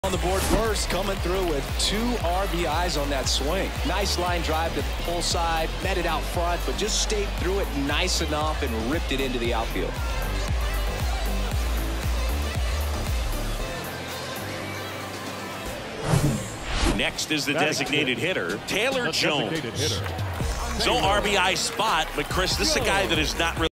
On the board first, coming through with 2 RBIs on that swing. Nice line drive to the pull side, met it out front, but just stayed through it nice enough and ripped it into the outfield. Next is the designated hitter, Taylor Jones. No RBI spot, but Chris, this is a guy that is not really